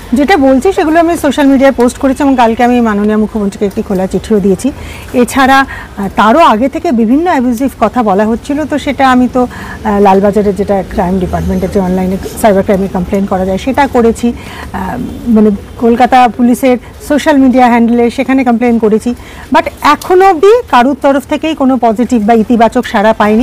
যেটা বলছি সেগুলো আমি সোশ্যাল মিডিয়ায় পোস্ট করেছি এবং কালকে আমি মাননীয় মুখ্যমন্ত্রীকে একটি খোলা চিঠিও দিয়েছি। এছাড়া তারও আগে থেকে বিভিন্ন অ্যাবিউজিভ কথা বলা হচ্ছিল, তো সেটা আমি তো লালবাজারের যেটা ক্রাইম ডিপার্টমেন্টের যে অনলাইনে সাইবার ক্রাইমে কমপ্লেন করা যায় সেটা করেছি, মানে কলকাতা পুলিশের সোশ্যাল মিডিয়া হ্যান্ডেলে সেখানে কমপ্লেন করেছি, বাট এখনো অবধি কারুর তরফ থেকেই কোনো পজিটিভ বা ইতিবাচক সাড়া পাইনি।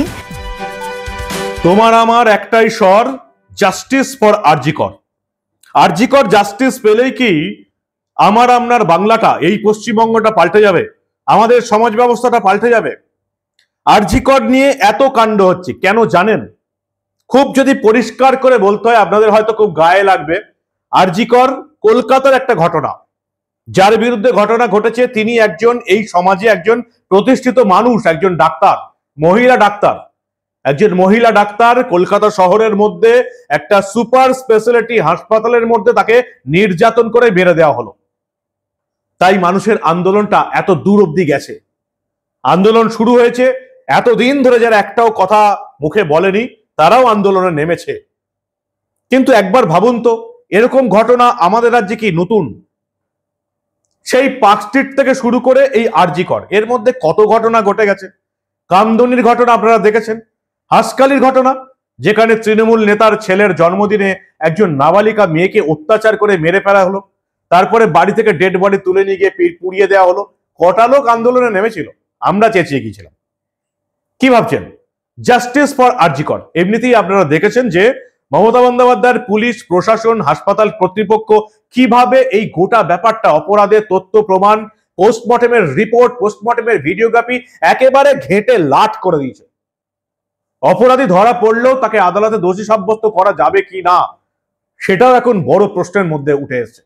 তোমার আমার একটাই স্বর, জাস্টিস ফর আরজি কর। আরজি কর জাস্টিস পেলেই কি আমার আপনার বাংলাটা, এই পশ্চিমবঙ্গটা পাল্টে যাবে, আমাদের সমাজ ব্যবস্থাটা পাল্টে যাবে? আরজি কর নিয়ে এত কাণ্ড হচ্ছে কেন জানেন? খুব যদি পরিষ্কার করে বলতে হয়, আপনাদের হয়তো খুব গায়ে লাগবে। আরজি কর কলকাতার একটা ঘটনা, যার বিরুদ্ধে ঘটনা ঘটেছে তিনি একজন এই সমাজে একজন প্রতিষ্ঠিত মানুষ, একজন ডাক্তার, মহিলা ডাক্তার। একজন মহিলা ডাক্তার কলকাতা শহরের মধ্যে একটা সুপার স্পেশালিটি হাসপাতালের মধ্যে তাকে নির্যাতন করে বেড়ে দেওয়া হলো। তাই মানুষের আন্দোলনটা এত দূর অব্দি গেছে। আন্দোলন শুরু হয়েছে, এতদিন ধরে যারা একটাও কথা মুখে বলেনি তারাও আন্দোলনে নেমেছে। কিন্তু একবার ভাবুন তো, এরকম ঘটনা আমাদের রাজ্যে কি নতুন? সেই পার্ক স্ট্রিট থেকে শুরু করে এই আরজি কর, এর মধ্যে কত ঘটনা ঘটে গেছে। কামদুনির ঘটনা আপনারা দেখেছেন, হাসকালির ঘটনা যেখানে তৃণমূল নেতার ছেলের জন্মদিনে একজন নাবালিকা মেয়েকে অত্যাচার করে মেরে ফেলা হলো, তারপরে বাড়ি থেকে ডেড বডি তুলে নিয়ে গিয়ে পুড়িয়ে দেওয়া হলো। কটা লোক আন্দোলনে নেমেছিল, আমরা চেঁচিয়ে গিয়েছিলাম। কি ভাবছেন? জাস্টিস ফর আরজি কর। এমনিতেই আপনারা দেখেছেন যে মমতা বন্দ্যোপাধ্যায়ের পুলিশ প্রশাসন, হাসপাতাল কর্তৃপক্ষ কিভাবে এই গোটা ব্যাপারটা, অপরাধের তথ্য প্রমাণ, পোস্টমর্টমের রিপোর্ট, পোস্টমর্টমের ভিডিওগ্রাফি একেবারে ঘেঁটে লাট করে দিয়েছে। অপরাধী ধরা পড়লেও তাকে আদালতে দোষী সাব্যস্ত করা যাবে কি না সেটাও এখন বড় প্রশ্নের মধ্যে উঠে এসেছে।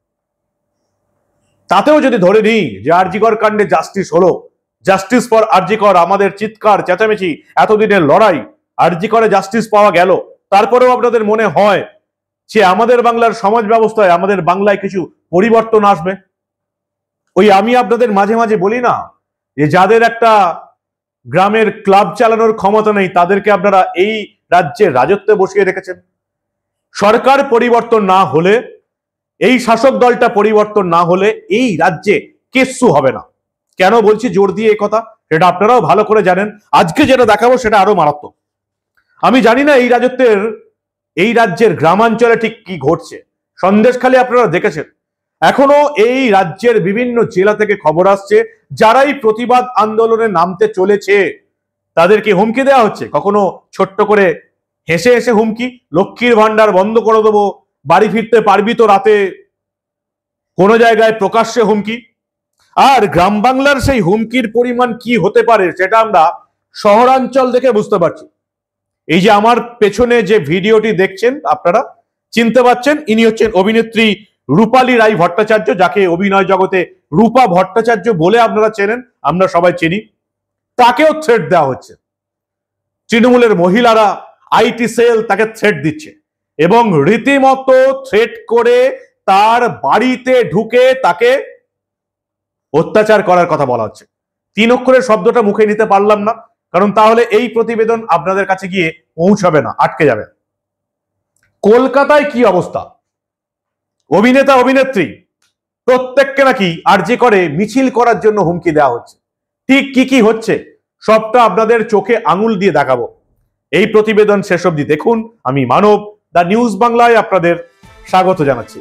তাতেও যদি ধরে নিই যে আরজি কর কাণ্ডে জাস্টিস হলো, জাস্টিস ফর আরজি কর, আমাদের চিৎকার চেঁচামেচি, এতদিনের লড়াই, আরজি করে জাস্টিস পাওয়া গেল, তারপরেও আপনাদের মনে হয় যে আমাদের বাংলার সমাজ ব্যবস্থায়, আমাদের বাংলায় কিছু পরিবর্তন আসবে? ওই আমি আপনাদের মাঝে মাঝে বলি না যে যাদের একটা গ্রামের ক্লাব চালানোর ক্ষমতা নেই তাদেরকে আপনারা এই রাজ্যে রাজত্বে বসিয়ে রেখেছেন। সরকার পরিবর্তন না হলে, এই শাসক দলটা পরিবর্তন না হলে এই রাজ্যে কিচ্ছু হবে না। কেন বলছি জোর দিয়ে এই কথা, সেটা আপনারাও ভালো করে জানেন। আজকে যেটা দেখাবো সেটা আরো মারাত্মক। আমি জানি না এই রাজ্যের গ্রামাঞ্চলে ঠিক কি ঘটছে। সন্দেশখালী আপনারা দেখেছেন, এখনো এই রাজ্যের বিভিন্ন জেলা থেকে খবর আসছে যারাই প্রতিবাদ আন্দোলনে নামতে চলেছে তাদেরকে হুমকি দেওয়া হচ্ছে। কখনো ছোট্ট করে হেসে হেসে হুমকি, লক্ষ্মীর ভান্ডার বন্ধ করে দেবো, বাড়ি ফিরতে পারবি তো রাতে, কোনো জায়গায় প্রকাশ্যে হুমকি। আর গ্রাম বাংলার সেই হুমকির পরিমাণ কি হতে পারে সেটা আমরা শহরাঞ্চল দেখে বুঝতে পারছি। এই যে আমার পেছনে যে ভিডিওটি দেখছেন আপনারা, চিনতে পারছেন, ইনি হচ্ছেন অভিনেত্রী রূপালী রায় ভট্টাচার্য, যাকে অভিনয় জগতে রূপা ভট্টাচার্য বলে আপনারা চেনেন, আমরা সবাই চিনি। তাকেও থ্রেট দেওয়া হচ্ছে। তৃণমূলের মহিলারা, আইটি সেল তাকে থ্রেট দিচ্ছে এবং রীতিমতো থ্রেট করে তার বাড়িতে ঢুকে তাকে অত্যাচার করার কথা বলা হচ্ছে। 3 অক্ষরের শব্দটা মুখে নিতে পারলাম না, কারণ তাহলে এই প্রতিবেদন আপনাদের কাছে গিয়ে পৌঁছাবে না, আটকে যাবে। কলকাতায় কি অবস্থা, অভিনেতা অভিনেত্রী প্রত্যেককে নাকি আরজি করে মিছিল করার জন্য হুমকি দেওয়া হচ্ছে। ঠিক কি কি হচ্ছে সবটা আপনাদের চোখে আঙুল দিয়ে দেখাবো। এই প্রতিবেদন শেষ অবধি দেখুন। আমি মানব, দা নিউজ বাংলায় আপনাদের স্বাগত জানাচ্ছি।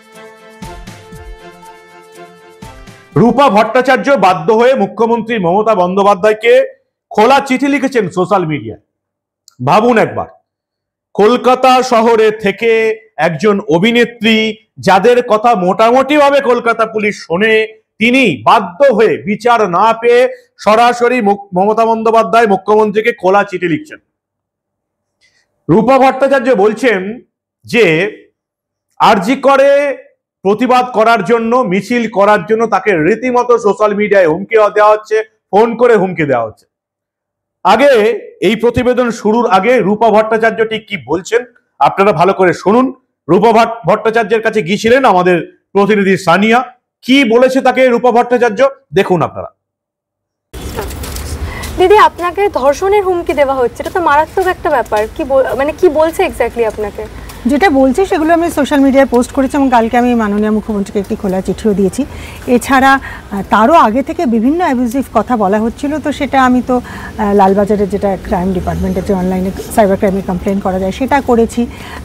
রূপা ভট্টাচার্য বাধ্য হয়ে মুখ্যমন্ত্রী মমতা বন্দ্যোপাধ্যায়কে খোলা চিঠি লিখেছেন সোশ্যাল মিডিয়ায়। ভাবুন একবার, কলকাতা শহরে থেকে একজন অভিনেত্রী, যাদের কথা মোটামুটি ভাবে কলকাতা পুলিশ শোনে, তিনি বাধ্য হয়ে বিচার না পেয়ে সরাসরি মমতা বন্দ্যোপাধ্যায় মুখ্যমন্ত্রীকে খোলা চিঠি লিখছেন। রূপা ভট্টাচার্য বলছেন যে আরজি করে প্রতিবাদ করার জন্য, মিছিল করার জন্য তাকে রীতিমতো সোশ্যাল মিডিয়ায় হুমকি দেওয়া হচ্ছে, ফোন করে হুমকি দেওয়া হচ্ছে। আগে এই প্রতিবেদন শুরুর আগে রূপা ভট্টাচার্য ঠিক কি বলছেন আপনারা ভালো করে শুনুন। রূপা ভট্টাচার্যের কাছে গিয়েছিলেন আমাদের প্রতিনিধি সানিয়া, কি বলেছে তাকে রূপা ভট্টাচার্য দেখুন আপনারা। দিদি, আপনাকে ধর্ষণের হুমকি দেওয়া হচ্ছে, এটা তো মারাত্মক একটা ব্যাপার। কি মানে কি বলছে এক্স্যাক্টলি আপনাকে? যেটা বলছি সেগুলো আমি সোশ্যাল মিডিয়ায় পোস্ট করেছি এবং কালকে আমি মাননীয় মুখ্যমন্ত্রীকে একটি খোলা চিঠিও দিয়েছি। এছাড়া তারও আগে থেকে বিভিন্ন অ্যাবিউজিভ কথা বলা হচ্ছিল, তো সেটা আমি তো লালবাজারের যেটা ক্রাইম ডিপার্টমেন্টের যে অনলাইনে সাইবার ক্রাইমে কমপ্লেন করা যায় সেটা করেছি,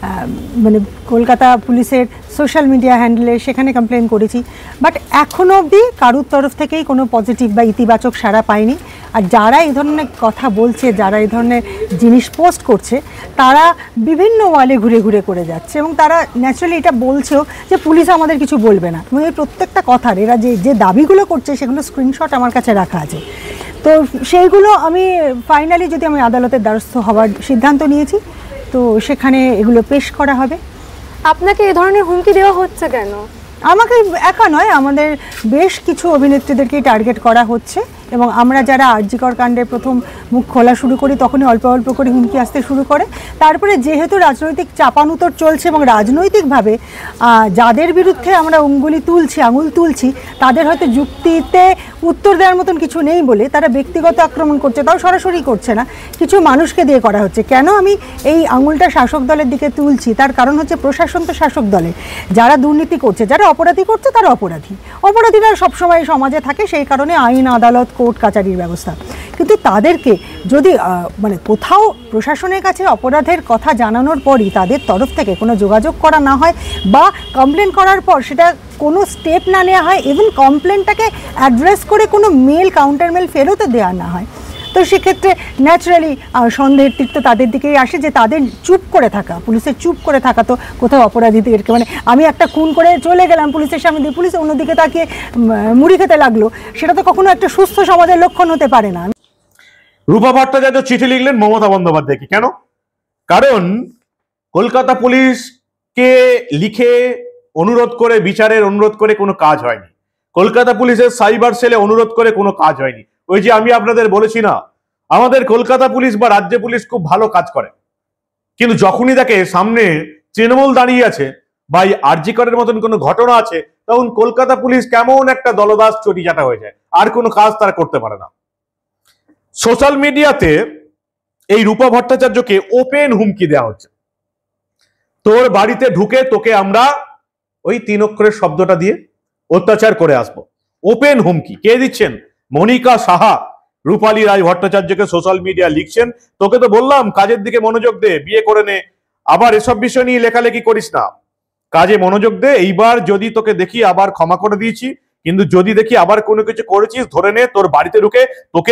মানে কলকাতা পুলিশের সোশ্যাল মিডিয়া হ্যান্ডেলে সেখানে কমপ্লেন করেছি। বাট এখনও অবধি কারুর তরফ থেকেই কোনো পজিটিভ বা ইতিবাচক সাড়া পাইনি। আর যারা এই ধরনের কথা বলছে, যারা এই ধরনের জিনিস পোস্ট করছে, তারা বিভিন্ন ওয়ালে ঘুরে ঘুরে করে যাচ্ছে এবং তারা ন্যাচারালি এটা বলছেও যে পুলিশ আমাদের কিছু বলবে না। এবং এই প্রত্যেকটা কথার এরা যে দাবিগুলো করছে সেগুলো স্ক্রিনশট আমার কাছে রাখা আছে। তো সেইগুলো আমি ফাইনালি যদি আমি আদালতের দ্বারস্থ হওয়ার সিদ্ধান্ত নিয়েছি, তো সেখানে এগুলো পেশ করা হবে। আপনাকে এ ধরনের হুমকি দেওয়া হচ্ছে কেন? আমাকে একা নয়, আমাদের বেশ কিছু অভিনেত্রীদেরকেই টার্গেট করা হচ্ছে এবং আমরা যারা আরজি কর কাণ্ডের প্রথম মুখ খোলা শুরু করি তখনই অল্প অল্প করে হুমকি আসতে শুরু করে। তারপরে যেহেতু রাজনৈতিক চাপানুতর চলছে এবং রাজনৈতিকভাবে যাদের বিরুদ্ধে আমরা আঙুল তুলছি তাদের হয়তো যুক্তিতে উত্তর দেওয়ার মতন কিছু নেই বলে তারা ব্যক্তিগত আক্রমণ করছে, তাও সরাসরি করছে না, কিছু মানুষকে দিয়ে করা হচ্ছে। কেন আমি এই আঙুলটা শাসক দলের দিকে তুলছি তার কারণ হচ্ছে প্রশাসন তো শাসক দলে, যারা দুর্নীতি করছে, যারা অপরাধী করছে তারা অপরাধীরা সবসময় সমাজে থাকে, সেই কারণে আইন, আদালত, কোর্ট কাচারির ব্যবস্থা। কিন্তু তাদেরকে যদি মানে কোথাও প্রশাসনের কাছে অপরাধের কথা জানানোর পরই তাদের তরফ থেকে কোনো যোগাযোগ করা না হয় বা কমপ্লেন করার পর সেটা কোনো স্টেপ না নেওয়া হয়, ইভেন কমপ্লেনটাকে অ্যাড্রেস করে কোনো কাউন্টার মেল ফেরতও দেওয়া না হয়, তো সেক্ষেত্রে ন্যাচারালি সন্দেহের তীর তো তাদের দিকেই আসে যে তাদের চুপ করে থাকা, পুলিশের চুপ করে থাকা তো কোথাও অপরাধীদেরকে, মানে আমি একটা খুন করে চলে গেলাম পুলিশের সামনে দিয়ে, পুলিশ অন্যদিকে তাকিয়ে মুড়ি খেতে লাগলো, সেটা তো কখনো একটা সুস্থ সমাজের লক্ষণ হতে পারে না। রূপা ভট্টাচার্য চিঠি লিখলেন মমতা বন্দ্যোপাধ্যায়কে, কেন? কারণ কলকাতা পুলিশকে লিখে অনুরোধ করে, বিচারের অনুরোধ করে কোনো কাজ হয়নি। কলকাতা পুলিশের সাইবার সেলে অনুরোধ করে কোনো কাজ হয়নি। ওই যে আমি আপনাদের বলেছি না, আমাদের কলকাতা পুলিশ বা রাজ্য পুলিশ খুব ভালো কাজ করে, কিন্তু যখনই দেখে সামনে তৃণমূল দাঁড়িয়ে আছে বা আরজি করের মতন কোনো ঘটনা আছে, তখন কলকাতা পুলিশ কেমন একটা দলদাস চটিচাটা হয়ে যায়, আর কোনো কাজ তারা করতে পারে না। সোশ্যাল মিডিয়াতে এই রূপা ভট্টাচার্যকে ওপেন হুমকি দেওয়া হচ্ছে, তোর বাড়িতে ঢুকে তোকে আমরা ওই 3 অক্ষরের শব্দটা দিয়ে অত্যাচার করে আসবো। ওপেন হুমকি কে দিচ্ছেন? মনিকা সাহা রূপালী রায় ভট্টাচার্যকে সোশ্যাল মিডিয়া লিখছেন, তোকে তো বললাম কাজের দিকে মনোযোগ দে, বিয়ে করে নে, আবার এসব বিষয় নিয়ে লেখালেখি করিস না, কাজে মনোযোগ দে। এইবার যদি তোকে দেখি আবার ক্ষমা করে দিয়েছি, কিন্তু যদি দেখি আবার কোনো কিছু করেছিস ধরে নে, তোর বাড়িতে ঢুকে তোকে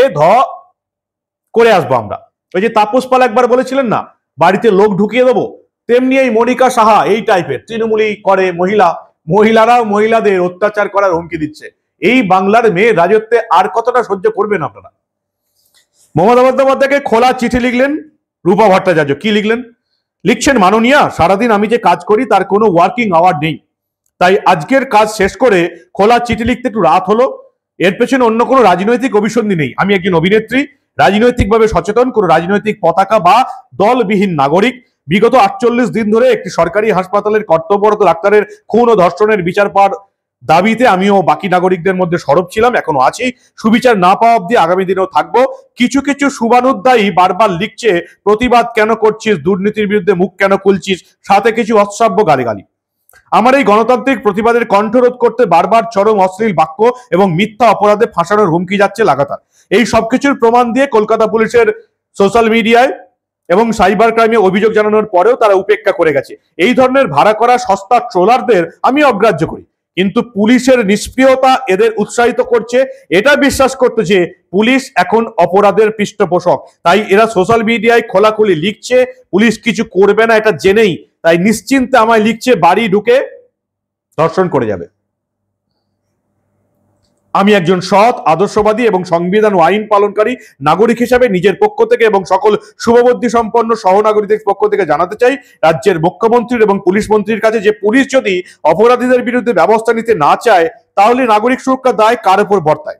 করে আসবো আমরা। ওই যে তাপস পাল একবার বলেছিলেন না, বাড়িতে লোক ঢুকিয়ে দেবো, তেমনি এই মনিকা সাহা এই টাইপের তৃণমূলী করে মহিলারাও মহিলাদের অত্যাচার করার হুমকি দিচ্ছে। এই বাংলার মেয়ে রাজত্বে আর কতটা সহ্য করবেন আপনারা? মমতা বন্দ্যোপাধ্যায়কে খোলা চিঠি লিখলেন রূপা ভট্টাচার্য। কি লিখছেন, মাননীয়া, সারাদিন আমি যে কাজ করি তার কোনো ওয়ার্কিং আওয়ার নেই, তাই আজকের কাজ শেষ করে খোলা চিঠি লিখতে একটু রাত হলো। এর পেছনে অন্য কোনো রাজনৈতিক অভিসন্ধি নেই। আমি একজন অভিনেত্রী, রাজনৈতিকভাবে সচেতন, কোনো রাজনৈতিক পতাকা বা দলবিহীন নাগরিক। বিগত 48 দিন ধরে একটি সরকারি হাসপাতালের কর্তব্যরত ডাক্তারের খুন ও ধর্ষণের বিচার পাওয়ার দাবিতে আমিও বাকি নাগরিকদের মধ্যে সরব ছিলাম, এখনো আছি। সুবিচার না পাওয়া অব্দি আগামী দিনেও থাকবো। কিছু কিছু শুভানুধ্যায়ী বারবার লিখছে, প্রতিবাদ কেন করছিস, দুর্নীতির বিরুদ্ধে মুখ কেন খুলছিস, সাথে কিছু অশ্রাব্য গালিগালি। আমার এই গণতান্ত্রিক প্রতিবাদের কণ্ঠরোধ করতে বারবার চরম অশ্লীল বাক্য এবং মিথ্যা অপরাধে ফাঁসানোর হুমকি যাচ্ছে লাগাতার। এই সবকিছুর প্রমাণ দিয়ে কলকাতা পুলিশের সোশ্যাল মিডিয়ায় এবং সাইবার ক্রাইমে অভিযোগ জানানোর পরেও তারা উপেক্ষা করে গেছে। এই ধরনের ভাড়া করা সস্তা ট্রোলারদের আমি অগ্রাহ্য করি, কিন্তু পুলিশের নিষ্ক্রিয়তা এদের উৎসাহিত করছে এটা বিশ্বাস করতে যে পুলিশ এখন অপরাধের পৃষ্ঠপোষক। তাই এরা সোশ্যাল মিডিয়ায় খোলাখুলি লিখছে পুলিশ কিছু করবে না এটা জেনেই, তাই নিশ্চিন্তে আমায় লিখছে বাড়ি ঢুকে ধর্ষণ করে যাবে। আমি একজন সৎ, আদর্শবাদী এবং সংবিধান ও আইন পালনকারী নাগরিক হিসাবে নিজের পক্ষ থেকে এবং সকল শুভবুদ্ধি সম্পন্ন সহনাগরিকদের পক্ষ থেকে জানাতে চাই রাজ্যের মুখ্যমন্ত্রীর এবং পুলিশ মন্ত্রীর কাছে যে পুলিশ যদি অপরাধীদের বিরুদ্ধে ব্যবস্থা নিতে না চায় তাহলে নাগরিক সুরক্ষা দায় কার উপর বর্তায়?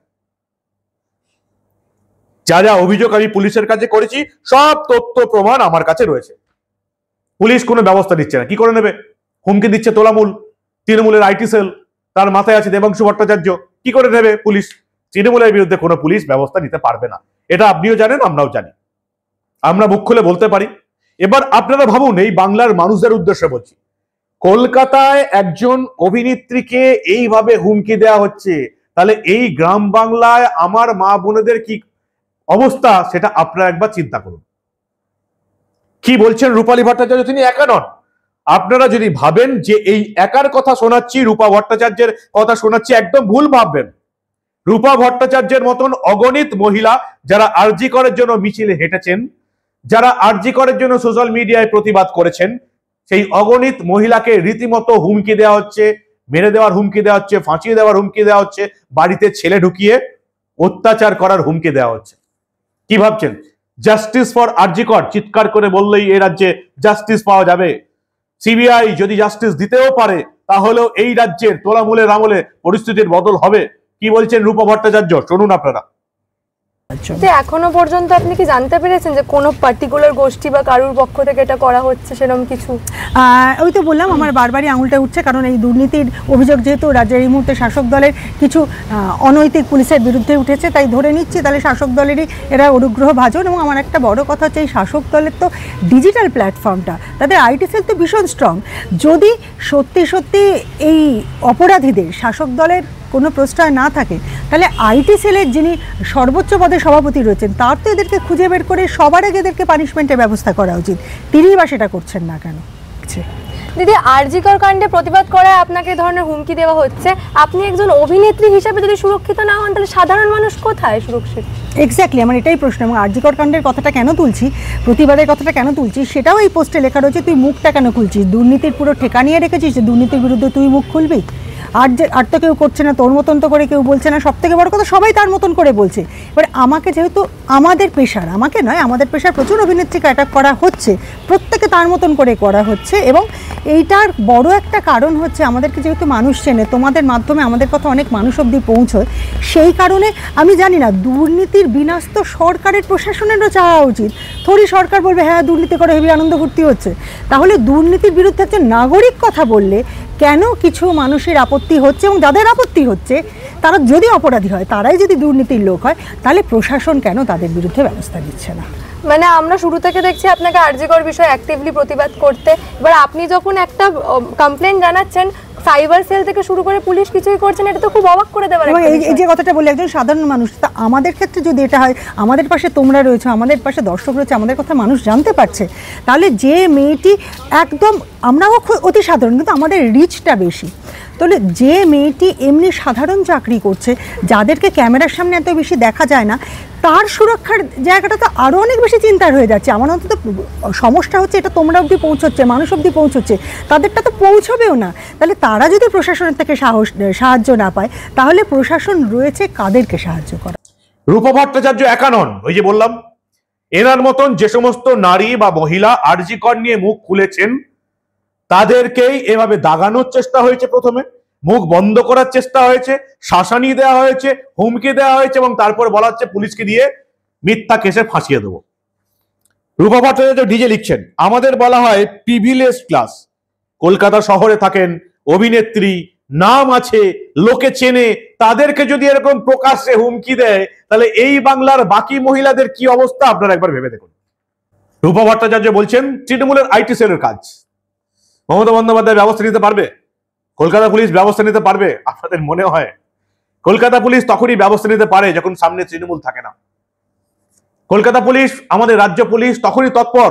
যা যা অভিযোগ আমি পুলিশের কাছে করেছি সব তথ্য প্রমাণ আমার কাছে রয়েছে। পুলিশ কোনো ব্যবস্থা নিচ্ছে না, কি করে নেবে? হুমকি দিচ্ছে তোলামূল, তৃণমূলের আইটি সেল, তার মাথায় আছে দেবাংশু ভট্টাচার্য, কি করে নেবে পুলিশ? তৃণমূলের বিরুদ্ধে কোনো পুলিশ ব্যবস্থা নিতে পারবে না, এটা আপনিও জানেন, আমরাও জানি। আমরা মুখ খুলে বলতে পারি এবার আপনারা ভাবুন, এই বাংলার মানুষদের উদ্দেশ্যে বলছি, কলকাতায় একজন অভিনেত্রীকে এইভাবে হুমকি দেওয়া হচ্ছে, তাহলে এই গ্রাম বাংলায় আমার মা বোনেদের কি অবস্থা সেটা আপনারা একবার চিন্তা করুন। কি বলছেন রূপালী ভট্টাচার্য, তিনি একা নন। আপনারা যদি ভাবেন যে এই একার কথা শোনাচ্ছি, রূপা ভট্টাচার্যের কথা শোনাচ্ছি, একদম ভুল ভাববেন। রূপা ভট্টাচার্যের মতন অগণিত মহিলা যারা আরজি করের জন্য মিছিলে হেঁটেছেন, যারা আরজি করের জন্য সোশ্যাল মিডিয়ায় প্রতিবাদ করেছেন, সেই অগণিত মহিলাকে রীতিমতো হুমকি দেওয়া হচ্ছে, মেরে দেওয়ার হুমকি দেওয়া হচ্ছে, ফাঁসিয়ে দেওয়ার হুমকি দেওয়া হচ্ছে, বাড়িতে ছেলে ঢুকিয়ে অত্যাচার করার হুমকি দেওয়া হচ্ছে। কি ভাবছেন জাস্টিস ফর আরজি কর চিৎকার করে বললেই এ রাজ্যে জাস্টিস পাওয়া যাবে? সিবিআই যদি জাস্টিস দিতেও পারে তাহলেও এই রাজ্যের তোলামূলের আমলে পরিস্থিতির বদল হবে? কি বলছেন রূপা ভট্টাচার্য, শুনুন আপনারা। যে এখনো পর্যন্ত আপনি কি জানতে পেরেছেন যে কোনো পার্টিকুলার গোষ্ঠী বা কারুর পক্ষ থেকে এটা করা হচ্ছে সেরকম কিছু? ওই তো বললাম, আমার বারবারই আঙুলটা উঠছে, কারণ এই দুর্নীতির অভিযোগ যেহেতু রাজ্যের এই মুহূর্তে শাসক দলের কিছু অনৈতিক পুলিশের বিরুদ্ধে উঠেছে, তাই ধরে নিচ্ছি তাহলে শাসক দলেরই এরা অনুগ্রহ ভাজন। এবং আমার একটা বড় কথা হচ্ছে, এই শাসক দলের তো ডিজিটাল প্ল্যাটফর্মটা, তাদের আইটি সেল তো ভীষণ স্ট্রং। যদি সত্যি সত্যি এই অপরাধীদের শাসক দলের কোনো প্রশ্রয় না থাকে, তাহলে আইটি সেলের যিনি সর্বোচ্চ পদে সভাপতি রয়েছেন তার তো এদেরকে খুঁজে বের করে সবার আগে এদেরকে পানিশমেন্টের ব্যবস্থা করা উচিত। তিনিই বা সেটা করছেন না কেন? দিদি, আরজি কর কাণ্ডে প্রতিবাদ করায় আপনাকে এই ধরনের হুমকি দেওয়া হচ্ছে। আপনি একজন অভিনেত্রী হিসেবে যদি সুরক্ষিত না হন, তাহলে সাধারণ মানুষ কোথায় সুরক্ষিত? এক্স্যাক্টলি, আমার এটাই প্রশ্ন। এবং আরজি কর কাণ্ডের কথাটা কেন তুলছি, প্রতিবাদের কথাটা কেন তুলছি, সেটাও এই পোস্টে লেখা রয়েছে। তুই মুখটা কেন খুলছিস? দুর্নীতির পুরো ঠেকা নিয়ে রেখেছিস যে দুর্নীতির বিরুদ্ধে তুই মুখ খুলবি? আর তো কেউ করছে না, তোর মতন তো করে কেউ বলছে না। সব থেকে বড় কথা, সবাই তার মতন করে বলছে। এবার আমাকে, যেহেতু আমাদের পেশার, আমাকে নয়, আমাদের পেশার প্রচুর অভিনেত্রীকে অ্যাটাক করা হচ্ছে, প্রত্যেকে তার মতন করে করা হচ্ছে। এবং এইটার বড় একটা কারণ হচ্ছে, আমাদেরকে যেহেতু মানুষ চেনে, তোমাদের মাধ্যমে আমাদের কথা অনেক মানুষ অবধি পৌঁছয়, সেই কারণে আমি জানি না, দুর্নীতির বিনাশ তো সরকারের প্রশাসনেরও চাওয়া উচিত। থোড়ি সরকার বলবে হ্যাঁ দুর্নীতি করে হেবি আনন্দ ফুর্তি হচ্ছে। তাহলে দুর্নীতির বিরুদ্ধে একজন নাগরিক কথা বললে কেন কিছু মানুষের আপত্তি হচ্ছে? এবং যাদের আপত্তি হচ্ছে তারা যদি অপরাধী হয়, তারাই যদি দুর্নীতির লোক হয়, তাহলে প্রশাসন কেন তাদের বিরুদ্ধে ব্যবস্থা নিচ্ছে না? মানে আমরা শুরু থেকে দেখছি আপনাকে আরজি কর বিষয়ে অ্যাক্টিভলি প্রতিবাদ করতে। এবার আপনি যখন একটা কমপ্লেন জানাচ্ছেন, সাইবার সেল থেকে শুরু করে পুলিশ কিছুই করছেন, এটা তো খুব অবাক করে দেওয়ার। এবং এই যে কথাটা বলি, একজন সাধারণ মানুষ, তা আমাদের ক্ষেত্রে যদি এটা হয়, আমাদের পাশে তোমরা রয়েছে, আমাদের পাশে দর্শক রয়েছে, আমাদের কথা মানুষ জানতে পারছে, তাহলে যে মেয়েটি একদম, আমরাও অতি সাধারণ কিন্তু আমাদের রিচটা বেশি, তাহলে যে মেয়েটি এমনি সাধারণ চাকরি করছে, যাদেরকে ক্যামেরার সামনে এত বেশি দেখা যায় না, তার সুরক্ষার জায়গাটা তো আরও অনেক বেশি চিন্তার হয়ে যাচ্ছে। আমার অন্তত সমস্যা হচ্ছে এটা তোমরা অবধি পৌঁছচ্ছে, মানুষ অবধি পৌঁছচ্ছে, তাদেরটা তো পৌঁছবেও না। তাহলে তারা যদি প্রশাসনের থেকে সাহায্য না পায়, তাহলে প্রশাসন রয়েছে কাদেরকে সাহায্য করা? রূপা ভট্টাচার্য একা নন। ওই যে বললাম, এনার মতন যে সমস্ত নারী বা মহিলা আরজি কর নিয়ে মুখ খুলেছেন, তাদেরকেই এভাবে দাগানোর চেষ্টা হয়েছে। প্রথমে মুখ বন্ধ করার চেষ্টা হয়েছে, শাসানি দেওয়া হয়েছে, হুমকি দেওয়া হয়েছে, এবং তারপর বলা হচ্ছে পুলিশকে দিয়ে মিথ্যা কেসে ফাঁসিয়ে দেবো। রূপা ভট্টাচার্য ডিজে লিখছেন, আমাদের বলা হয় প্রিভিলেজ ক্লাস। কলকাতা শহরে থাকেন, অভিনেত্রী, নাম আছে, লোকে চেনে, তাদেরকে যদি এরকম প্রকাশ্যে হুমকি দেয়, তাহলে এই বাংলার বাকি মহিলাদের কি অবস্থা আপনারা একবার ভেবে দেখুন। রূপা ভট্টাচার্য বলছেন তৃণমূলের আইটি সেলের কাজ। মমতা বন্দ্যোপাধ্যায় ব্যবস্থা নিতে পারবে? কলকাতা পুলিশ ব্যবস্থা নিতে পারবে? আপনাদের মনে হয় কলকাতা পুলিশ তখনই ব্যবস্থা নিতে পারে যখন সামনে তৃণমূল থাকে না। কলকাতা পুলিশ, আমাদের রাজ্য পুলিশ তখনই তৎপর,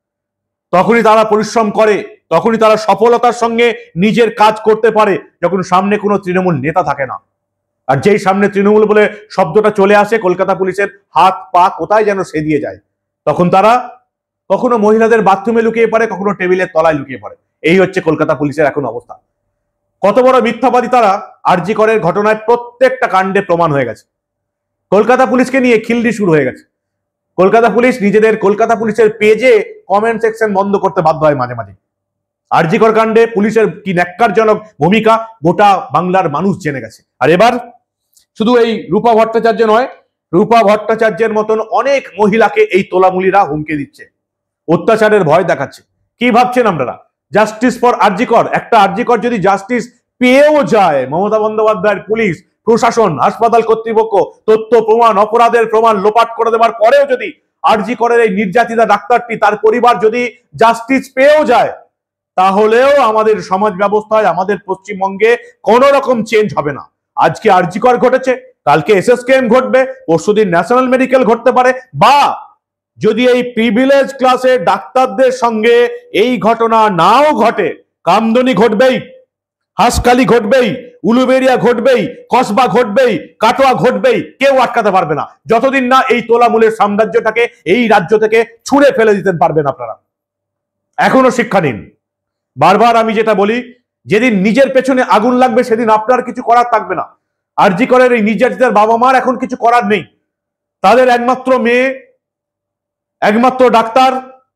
তখনই তারা পরিশ্রম করে, তখনই তারা সফলতার সঙ্গে নিজের কাজ করতে পারে যখন সামনে কোনো তৃণমূল নেতা থাকে না। আর যেই সামনে তৃণমূল বলে শব্দটা চলে আসে, কলকাতা পুলিশের হাত পা কোথায় যেন সে দিয়ে যায়। তখন তারা কখনো মহিলাদের বাথরুমে লুকিয়ে পড়ে, কখনো টেবিলের তলায় লুকিয়ে পড়ে। এই হচ্ছে কলকাতা পুলিশের এখন অবস্থা। কত বড় মিথ্যাবাদী তারা! আরজি করের ঘটনায় প্রত্যেকটা কাণ্ডে প্রমাণ হয়ে গেছে। কলকাতা পুলিশকে নিয়ে খিল্লি শুরু হয়ে গেছে। কলকাতা পুলিশ নিজেদের কলকাতা পুলিশের পেজে কমেন্ট সেকশন বন্ধ করতে বাধ্য হয় মাঝে মাঝে। আরজি কর কাণ্ডে পুলিশের কি ন্যাক্কারজনক ভূমিকা গোটা বাংলার মানুষ জেনে গেছে। আর এবার শুধু এই রূপা ভট্টাচার্য নয়, রূপা ভট্টাচার্যের মতন অনেক মহিলাকে এই তোলামুলিরা হুমকি দিচ্ছে, অত্যাচারের ভয় দেখাচ্ছে। কি ভাবছেন আপনারা? জাস্টিস ফর আরজি কর, একটা আরজি কর যদি জাস্টিস পেয়েও যায়, মমতা বন্দ্যোপাধ্যায়ের পুলিশ প্রশাসন, হাসপাতাল কর্তৃপক্ষ তথ্য প্রমাণ, অপরাধের প্রমাণ লোপাট করে দেওয়ার পরেও যদি আরজি করের এই নির্যাতিতা ডাক্তারটি, তার পরিবার যদি জাস্টিস পেয়েও যায়, তাহলেও আমাদের সমাজ ব্যবস্থায়, আমাদের পশ্চিমবঙ্গে কোন রকম চেঞ্জ হবে না। আজকে আরজি কর ঘটেছে, কালকে এসএসকেএম ঘটবে, পরশুদিন ন্যাশনাল মেডিকেল ঘটতে পারে, বা যদি এই প্রিভিলেজ ক্লাসের ডাক্তারদের সঙ্গে এই ঘটনা নাও ঘটে, কামদুনি ঘটবেই, হাসখালি ঘটবেই, উলুবেড়িয়া ঘটবেই, কসবা ঘটবেই, কাটোয়া ঘটবেই, কেউ আটকাতে পারবে না, যতদিন না এই তোলামূলের সাম্রাজ্যটাকে এই রাজ্য থেকে ছুঁড়ে ফেলে দিতে পারবেন আপনারা। এখনো শিক্ষা নিন। বারবার আমি যেটা বলি, যেদিন নিজের পেছনে আগুন লাগবে সেদিন আপনার কিছু করার থাকবে না। আরজি করের এই নির্যাতিতার বাবা মার এখন কিছু করার নেই। তাদের একমাত্র মেয়ে, একমাত্র ডাক্তার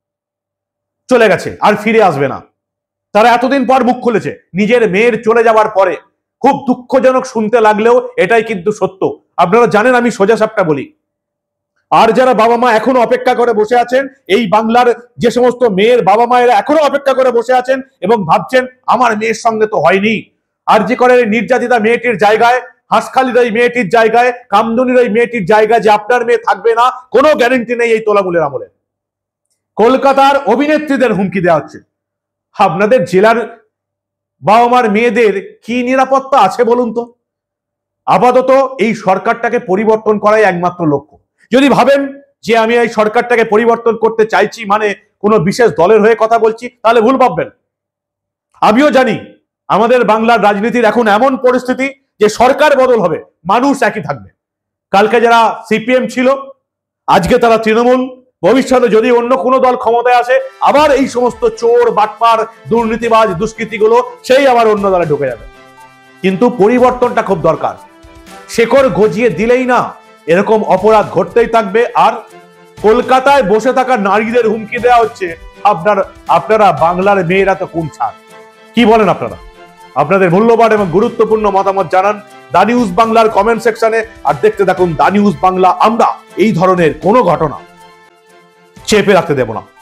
চলে গেছে, আর ফিরে আসবে না। তারা এতদিন পর মুখ খুলেছে নিজের মেয়ের চলে যাওয়ার পরে। খুব দুঃখজনক শুনতে লাগলেও এটাই কিন্তু সত্য। আপনারা জানেন আমি সোজা সাপটা বলি। আর যারা বাবা মা এখনো অপেক্ষা করে বসে আছেন, এই বাংলার যে সমস্ত মেয়ের বাবা মায়েরা এখনো অপেক্ষা করে বসে আছেন এবং ভাবছেন আমার মেয়ের সঙ্গে তো হয়নি, আরজি করের নির্যাতিতা মেয়েটির জায়গায়, হাসখালির ওই মেয়েটির জায়গায়, কামদুনির ওই মেয়েটির জায়গায় যে আপনার মেয়ে থাকবে না, কোনো গ্যারেন্টি নেই এই তোলামূলের আমলে। কলকাতার অভিনেত্রীদের হুমকি দেওয়া হচ্ছে। আপনাদের জেলার বাবা মার মেয়েদের কি নিরাপত্তা আছে বলুন তো? আপাতত এই সরকারটাকে পরিবর্তন করাই একমাত্র লক্ষ্য। যদি ভাবেন যে আমি এই সরকারটাকে পরিবর্তন করতে চাইছি মানে কোনো বিশেষ দলের হয়ে কথা বলছি, তাহলে ভুল ভাববেন। আমিও জানি আমাদের বাংলার রাজনীতির এখন এমন পরিস্থিতি যে সরকার বদল হবে, মানুষ একই থাকবে। কালকে যারা সিপিএম ছিল, আজকে তারা তৃণমূল, ভবিষ্যতে যদি অন্য কোনো দল ক্ষমতায় আসে, আবার এই সমস্ত চোর, বাটপার, দুর্নীতিবাজ, দুষ্কৃতিগুলো সেই আবার অন্য দলে ঢুকে যাবে। কিন্তু পরিবর্তনটা খুব দরকার। শেকড় গজিয়ে দিলেই না, এরকম অপরাধ ঘটতেই থাকবে। আর কলকাতায় বসে থাকা নারীদের হুমকি দেওয়া হচ্ছে। আপনারা বাংলার মেয়েরা তো কোন ছাড়, কি বলেন আপনারা? আপনাদের মূল্যবান এবং গুরুত্বপূর্ণ মতামত জানান দা নিউজ বাংলার কমেন্ট সেকশনে। আর দেখতে থাকুন দা নিউজ বাংলা। আমরা এই ধরনের কোনো ঘটনা চেপে রাখতে দেব না।